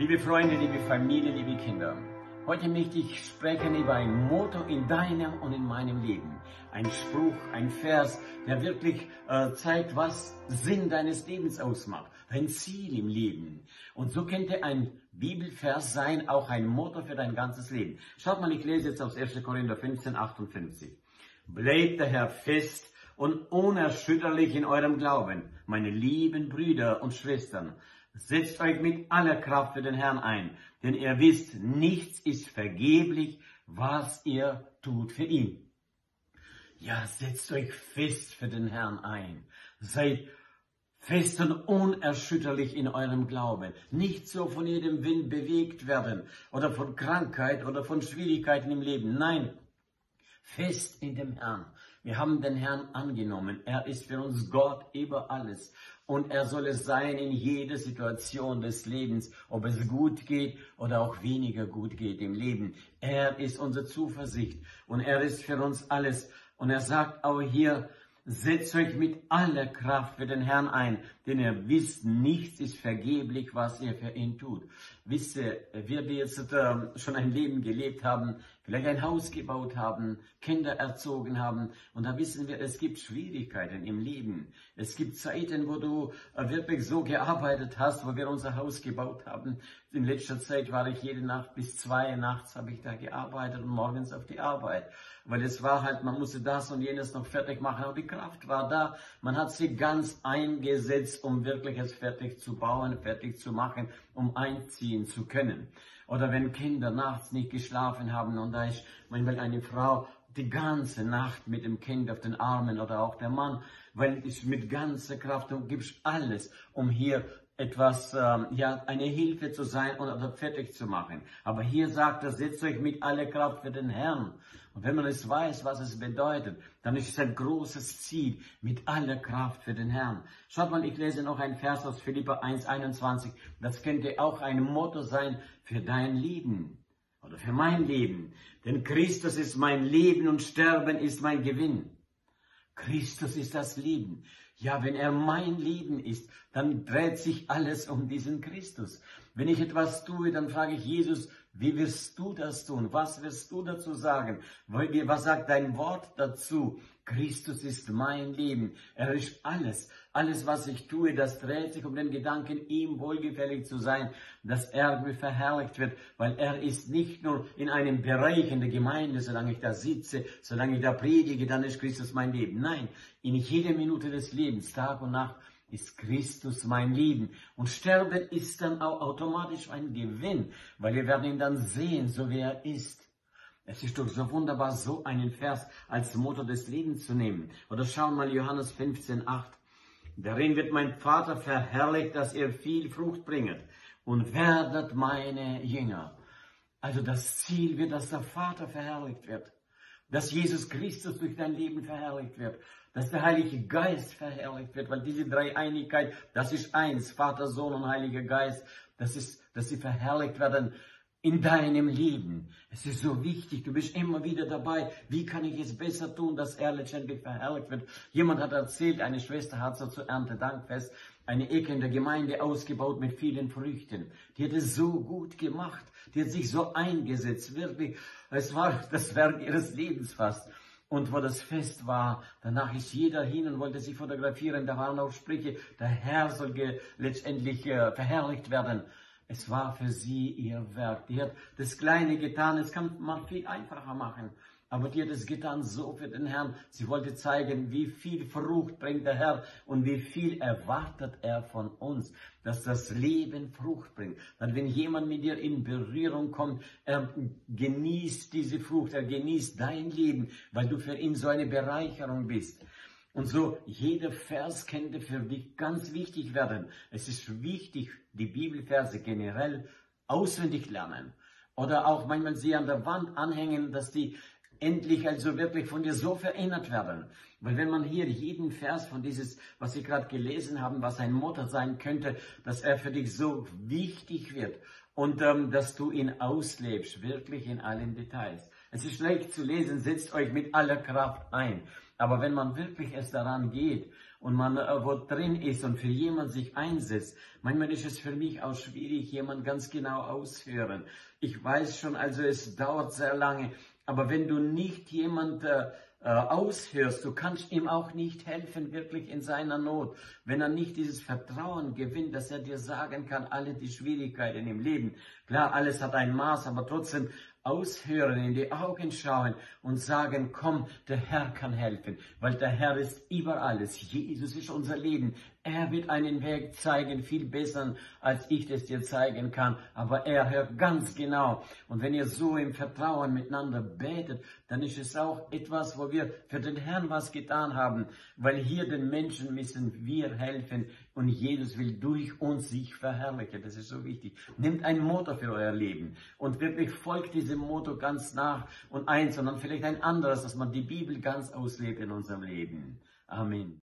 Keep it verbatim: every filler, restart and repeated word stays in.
Liebe Freunde, liebe Familie, liebe Kinder, heute möchte ich sprechen über ein Motto in deinem und in meinem Leben. Ein Spruch, ein Vers, der wirklich äh, zeigt, was Sinn deines Lebens ausmacht, dein Ziel im Leben. Und so könnte ein Bibelvers sein, auch ein Motto für dein ganzes Leben. Schaut mal, ich lese jetzt aus erster Korinther fünfzehn, achtundfünfzig. Bleibt daher fest und unerschütterlich in eurem Glauben, meine lieben Brüder und Schwestern. Setzt euch mit aller Kraft für den Herrn ein, denn ihr wisst, nichts ist vergeblich, was ihr tut für ihn. Ja, setzt euch fest für den Herrn ein. Seid fest und unerschütterlich in eurem Glauben. Nicht so von jedem Wind bewegt werden oder von Krankheit oder von Schwierigkeiten im Leben. Nein, fest in dem Herrn. Wir haben den Herrn angenommen. Er ist für uns Gott über alles. Und er soll es sein in jeder Situation des Lebens, ob es gut geht oder auch weniger gut geht im Leben. Er ist unsere Zuversicht und er ist für uns alles. Und er sagt auch hier, setzt euch mit aller Kraft für den Herrn ein, denn ihr wisst, nichts ist vergeblich, was ihr für ihn tut. Wisst ihr, wir, die jetzt äh, schon ein Leben gelebt haben, vielleicht ein Haus gebaut haben, Kinder erzogen haben, und da wissen wir, es gibt Schwierigkeiten im Leben. Es gibt Zeiten, wo du äh, wirklich so gearbeitet hast, wo wir unser Haus gebaut haben. In letzter Zeit war ich jede Nacht bis zwei nachts habe ich da gearbeitet und morgens auf die Arbeit. Weil es war halt, man musste das und jenes noch fertig machen, aber die Kraft war da. Man hat sie ganz eingesetzt, um wirklich es fertig zu bauen, fertig zu machen, um einziehen zu können. Oder wenn Kinder nachts nicht geschlafen haben und da ist manchmal eine Frau die ganze Nacht mit dem Kind auf den Armen oder auch der Mann, weil es mit ganzer Kraft und gibst alles, um hier etwas, ähm, ja, eine Hilfe zu sein und oder fertig zu machen. Aber hier sagt er, setzt euch mit aller Kraft für den Herrn. Und wenn man es weiß, was es bedeutet, dann ist es ein großes Ziel, mit aller Kraft für den Herrn. Schaut mal, ich lese noch ein Vers aus Philipper eins, einundzwanzig. Das könnte auch ein Motto sein für dein Leben oder für mein Leben. Denn Christus ist mein Leben und Sterben ist mein Gewinn. Christus ist das Leben. Ja, wenn er mein Leben ist, dann dreht sich alles um diesen Christus. Wenn ich etwas tue, dann frage ich Jesus, wie wirst du das tun? Was wirst du dazu sagen? Was sagt dein Wort dazu? Christus ist mein Leben. Er ist alles. Alles, was ich tue, das dreht sich um den Gedanken, ihm wohlgefällig zu sein, dass er verherrlicht wird, weil er ist nicht nur in einem Bereich in der Gemeinde, solange ich da sitze, solange ich da predige, dann ist Christus mein Leben. Nein, in jeder Minute des Lebens, Tag und Nacht, ist Christus mein Leben. Und Sterben ist dann auch automatisch ein Gewinn, weil wir werden ihn dann sehen, so wie er ist. Es ist doch so wunderbar, so einen Vers als Motto des Lebens zu nehmen. Oder schauen mal Johannes fünfzehn, acht. Darin wird mein Vater verherrlicht, dass ihr viel Frucht bringet und werdet meine Jünger. Also das Ziel wird, dass der Vater verherrlicht wird. Dass Jesus Christus durch dein Leben verherrlicht wird. Dass der Heilige Geist verherrlicht wird. Weil diese Dreieinigkeit, das ist eins. Vater, Sohn und Heiliger Geist. Das ist, dass sie verherrlicht werden in deinem Leben. Es ist so wichtig. Du bist immer wieder dabei. Wie kann ich es besser tun, dass er letztendlich verherrlicht wird? Jemand hat erzählt, eine Schwester hat so zu Erntedankfest eine Ecke in der Gemeinde ausgebaut mit vielen Früchten. Die hat es so gut gemacht. Die hat sich so eingesetzt. Wirklich, es war das Werk ihres Lebens fast. Und wo das Fest war, danach ist jeder hin und wollte sich fotografieren. Da waren auch Sprüche, der Herr soll letztendlich äh, verherrlicht werden. Es war für sie ihr Werk. Die hat das Kleine getan. Es kann man viel einfacher machen. Aber die hat es getan so für den Herrn. Sie wollte zeigen, wie viel Frucht bringt der Herr und wie viel erwartet er von uns, dass das Leben Frucht bringt. Dann, wenn jemand mit dir in Berührung kommt, er genießt diese Frucht, er genießt dein Leben, weil du für ihn so eine Bereicherung bist. Und so, jeder Vers könnte für dich ganz wichtig werden. Es ist wichtig, die Bibelverse generell auswendig lernen. Oder auch manchmal sie an der Wand anhängen, dass die endlich also wirklich von dir so verinnert werden. Weil wenn man hier jeden Vers von dieses, was Sie gerade gelesen haben, was ein Motto sein könnte, dass er für dich so wichtig wird und ähm, dass du ihn auslebst, wirklich in allen Details. Es ist leicht zu lesen, setzt euch mit aller Kraft ein. Aber wenn man wirklich erst daran geht und man äh, wo drin ist und für jemanden sich einsetzt, manchmal ist es für mich auch schwierig, jemanden ganz genau auszuhören. Ich weiß schon, also es dauert sehr lange, aber wenn du nicht jemand äh, äh, aushörst, du kannst ihm auch nicht helfen, wirklich in seiner Not. Wenn er nicht dieses Vertrauen gewinnt, dass er dir sagen kann, alle die Schwierigkeiten im Leben. Klar, alles hat ein Maß, aber trotzdem aushören, in die Augen schauen und sagen, komm, der Herr kann helfen, weil der Herr ist über alles. Jesus ist unser Leben. Er wird einen Weg zeigen, viel besser, als ich das dir zeigen kann. Aber er hört ganz genau. Und wenn ihr so im Vertrauen miteinander betet, dann ist es auch etwas, wo wir für den Herrn was getan haben. Weil hier den Menschen müssen wir helfen. Und Jesus will durch uns sich verherrlichen. Das ist so wichtig. Nehmt ein Motto für euer Leben. Und wirklich folgt diesem Motto ganz nach und eins, sondern vielleicht ein anderes, dass man die Bibel ganz auslebt in unserem Leben. Amen.